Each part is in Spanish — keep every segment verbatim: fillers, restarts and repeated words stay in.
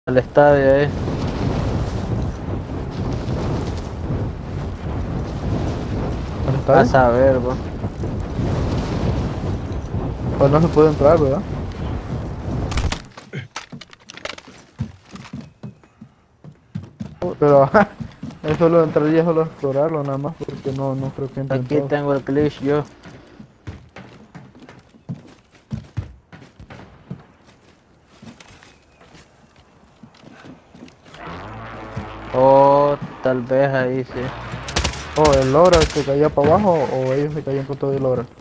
Al estadio, eh. ¿Al A estadio? saber, bro. Pues no se puede entrar, ¿verdad? Pero ajá, es solo entraría solo a explorarlo nada más porque no, no creo que entren Aquí todos. tengo el glitch yo. Oh, tal vez ahí sí. O el Lora se caía para abajo o ellos se caían con todo el Lora.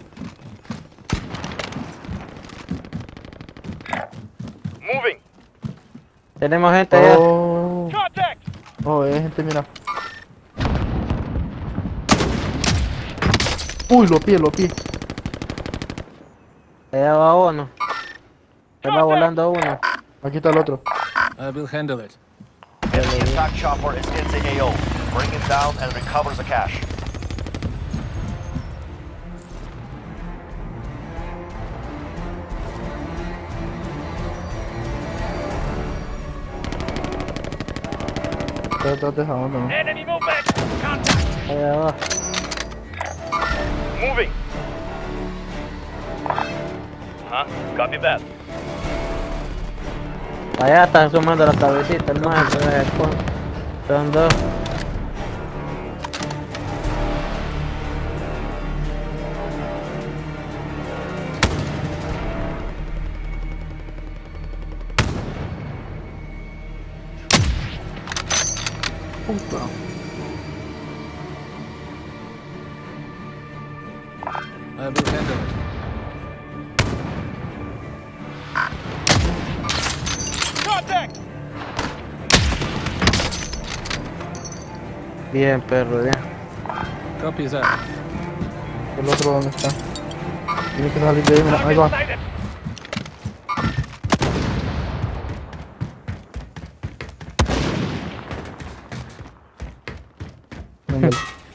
Moving. Tenemos gente allá. Oh, Contact. oh, hay gente, mira. Uy, lo pie, lo pie. Allá va uno. Se va Contact. volando uno. Aquí está el otro. I will handle it. Enemy attack chopper is in the A O. Bring it down and recover the cash. Está detrás de esa onda, ¿no? Enemy movement. Contact. Allá va. Moving. Huh? Copy that. Allá está sumando la cabecita, el más. Son dos. Puta. I will handle it. Contact. Bien, perro, bien. Copy that. ¿El otro dónde está? Tiene que salir de ahí, mira, ahí va. Sighted. Venga.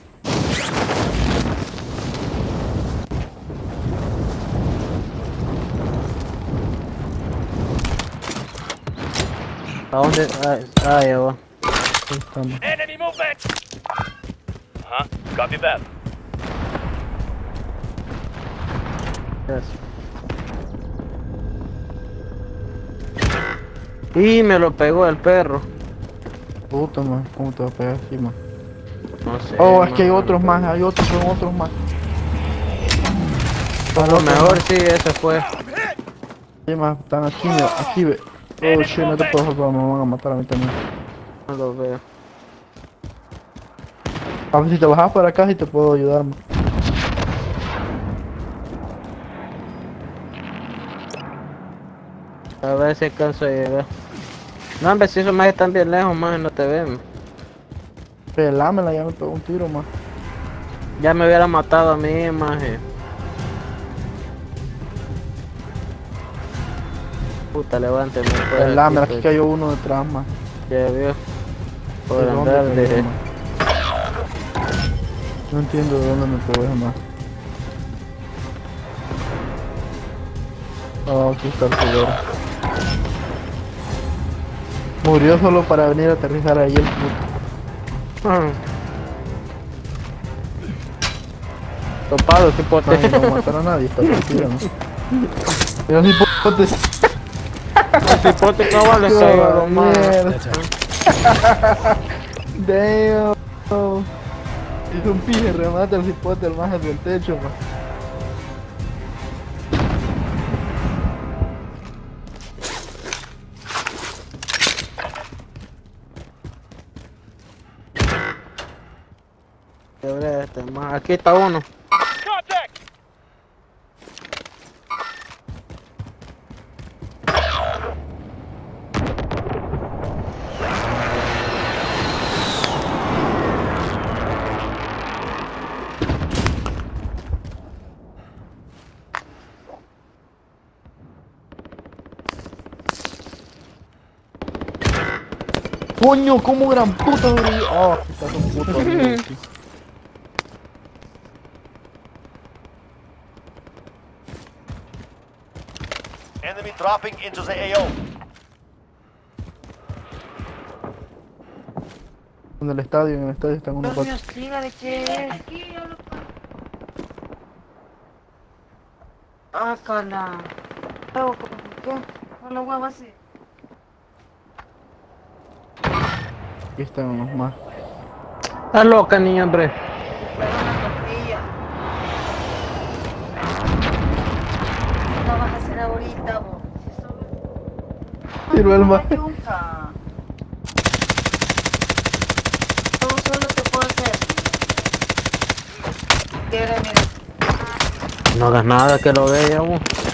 ¿A dónde? Ah, ah, ya va. Ahí estamos. Enemy movement. Huh? Copy that. Gracias. Y me lo pegó el perro. Puta, man, ¿cómo te va a pegar así, man? No sé. Oh, es que hay man. otros más, hay otros, son otros más. A lo mejor sí, ese fue. Sí, más, están aquí, mira, aquí, ve. Oh, shit, no te puedo salvar, me van a matar a mí también. No lo veo. A ver si te bajas por acá, si te puedo ayudar, man. A ver si alcanzo a llegar. No, hombre, si esos más están bien lejos, más no te ven. Pelámela, ya me pegó un tiro, man. Ya me hubiera matado a mí, maje. Puta, levánteme. pues, Pelámela, aquí pues. cayó uno detrás, man. Ya vio. Por ¿De dónde andar cayó, de... man? No entiendo de dónde me pegó ese, man. Oh, aquí está el culero. Murió solo para venir a aterrizar ahí el puto. Topado, qué pote. Ay, no matar a nadie, está tranquilo, ¿no? Mira si pote. El cipote cabal le cayó lo más. Mierda. Better. Damn. Hizo un pije, remata el cipote al más del techo, man. Quebré este, más. Aquí está uno. Contact. Coño, como gran puta sobrevivió. Oh, aquí está un puto amigo, tío. Enemy dropping into the A O. En el estadio, en el estadio están unos Dios mío, cuatro. siga de qué es. Aquí yo lo... Ah, cala. Huevo, ¿qué? Con los huevos así. Aquí están unos más. Estás loca, niña, hombre. Pero una tortilla. ¿Qué no vas a hacer ahorita, vos? Si solo... Tiro el No, mar. yuca. Todo solo te puedo hacer. Quiere, mira. No hagas nada que lo vea, vos.